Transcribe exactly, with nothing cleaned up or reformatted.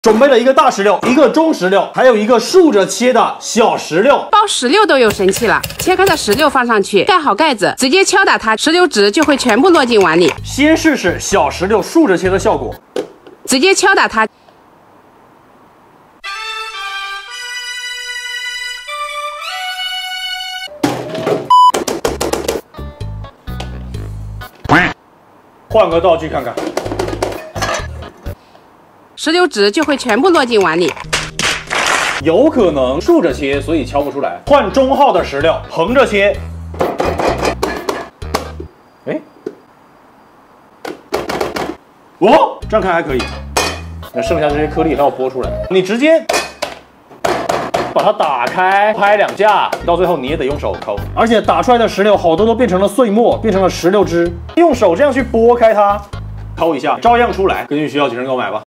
准备了一个大石榴，一个中石榴，还有一个竖着切的小石榴。 包石榴都有神器了，切开的石榴放上去，盖好盖子，直接敲打它，石榴籽就会全部落进碗里。 先试试小石榴竖着切的效果， 直接敲打它。 换个道具看看， 石榴籽就会全部落进碗里。 有可能竖着切，所以敲不出来。换中号的石榴，横着切。哎，哦，这样看还可以。那剩下这些颗粒还要剥出来，你直接把它打开，拍两下，到最后你也得用手抠。而且打出来的石榴好多都变成了碎末，变成了石榴汁。用手这样去剥开它，抠一下，照样出来。根据需要，请人购买吧。